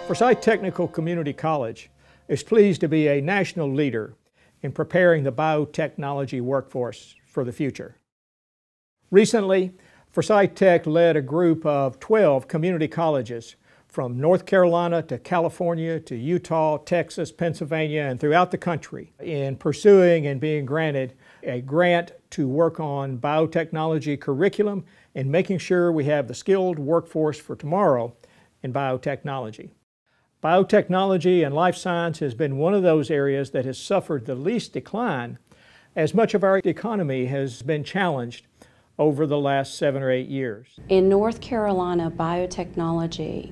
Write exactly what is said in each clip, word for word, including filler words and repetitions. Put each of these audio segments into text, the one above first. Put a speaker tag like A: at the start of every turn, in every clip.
A: Forsyth Technical Community College is pleased to be a national leader in preparing the biotechnology workforce for the future. Recently, Forsyth Tech led a group of twelve community colleges from North Carolina to California to Utah, Texas, Pennsylvania, and throughout the country in pursuing and being granted a grant to work on biotechnology curriculum and making sure we have the skilled workforce for tomorrow in biotechnology. Biotechnology and life science has been one of those areas that has suffered the least decline, as much of our economy has been challenged over the last seven or eight years.
B: In North Carolina, biotechnology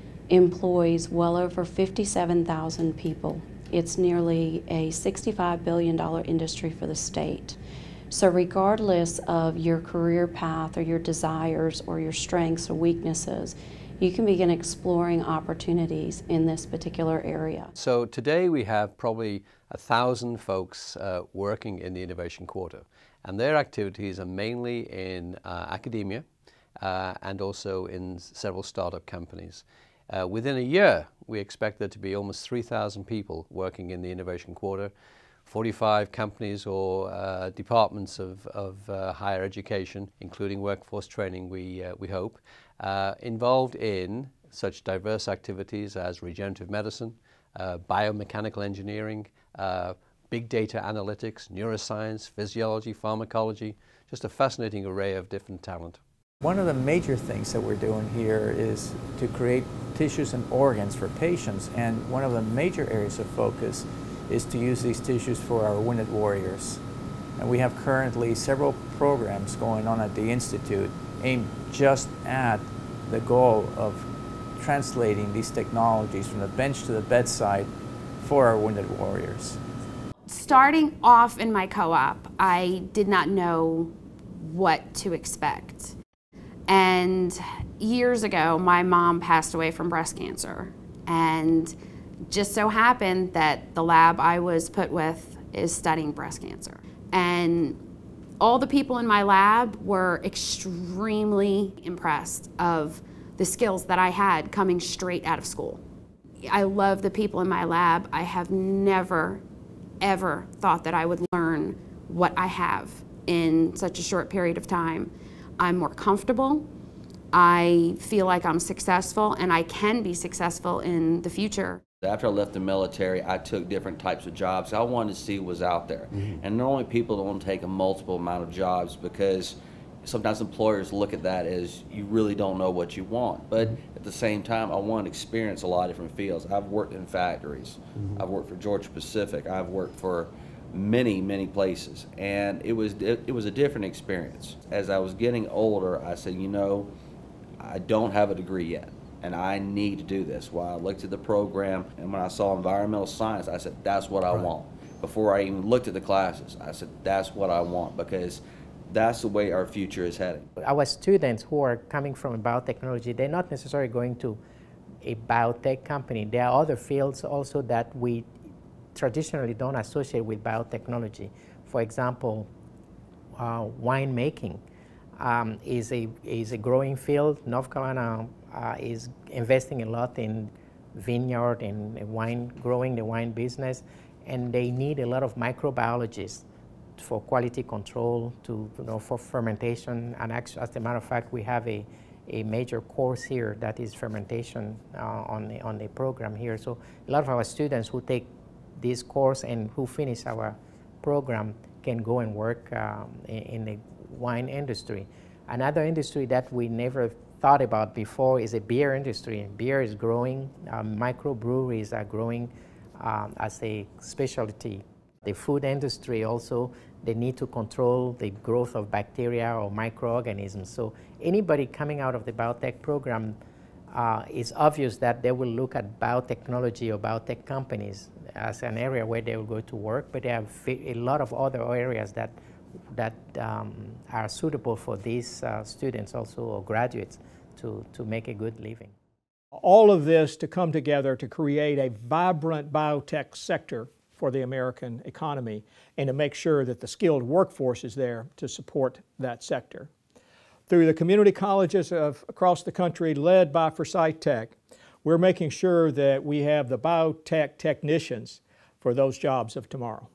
B: employs well over fifty-seven thousand people. It's nearly a sixty-five billion dollar industry for the state. So regardless of your career path or your desires or your strengths or weaknesses, you can begin exploring opportunities in this particular area.
C: So today we have probably a thousand folks uh, working in the Innovation Quarter, and their activities are mainly in uh, academia uh, and also in several startup companies. Uh, within a year, we expect there to be almost three thousand people working in the Innovation Quarter, forty-five companies or uh, departments of, of uh, higher education, including workforce training, we, uh, we hope, uh, involved in such diverse activities as regenerative medicine, uh, biomechanical engineering, uh, big data analytics, neuroscience, physiology, pharmacology, just a fascinating array of different talent.
D: One of the major things that we're doing here is to create tissues and organs for patients, and one of the major areas of focus is to use these tissues for our wounded warriors. And we have currently several programs going on at the Institute aimed just at the goal of translating these technologies from the bench to the bedside for our wounded warriors.
E: Starting off in my co-op, I did not know what to expect. And years ago, my mom passed away from breast cancer. And just so happened that the lab I was put with is studying breast cancer. And all the people in my lab were extremely impressed of the skills that I had coming straight out of school. I love the people in my lab. I have never, ever thought that I would learn what I have in such a short period of time. I'm more comfortable. I feel like I'm successful, and I can be successful in the future.
F: After I left the military, I took different types of jobs. I wanted to see what was out there. Mm-hmm. And normally people don't take a multiple amount of jobs because sometimes employers look at that as you really don't know what you want. But at the same time, I want to experience a lot of different fields. I've worked in factories. Mm-hmm. I've worked for Georgia Pacific. I've worked for many, many places. And it was, it, it was a different experience. As I was getting older, I said, you know, I don't have a degree yet, and I need to do this. Well, I looked at the program, and when I saw environmental science, I said, that's what I right. want. Before I even looked at the classes, I said, that's what I want, because that's the way our future is heading.
G: Our students who are coming from biotechnology, they're not necessarily going to a biotech company. There are other fields also that we traditionally don't associate with biotechnology. For example, uh, winemaking. Um, is a is a growing field. North Carolina uh, is investing a lot in vineyard and wine, growing the wine business, and they need a lot of microbiologists for quality control, to you know for fermentation. And actually, as a matter of fact, we have a a major course here that is fermentation uh, on the on the program here. So a lot of our students who take this course and who finish our program can go and work um, in, in the wine industry. Another industry that we never thought about before is a beer industry. Beer is growing. Um, microbreweries are growing um, as a specialty. The food industry also, they need to control the growth of bacteria or microorganisms. So anybody coming out of the biotech program, uh, it's obvious that they will look at biotechnology or biotech companies as an area where they will go to work, but they have a lot of other areas that that um, are suitable for these uh, students also, or graduates, to, to make a good living.
A: All of this to come together to create a vibrant biotech sector for the American economy and to make sure that the skilled workforce is there to support that sector. Through the community colleges of across the country led by Forsyth Tech, we're making sure that we have the biotech technicians for those jobs of tomorrow.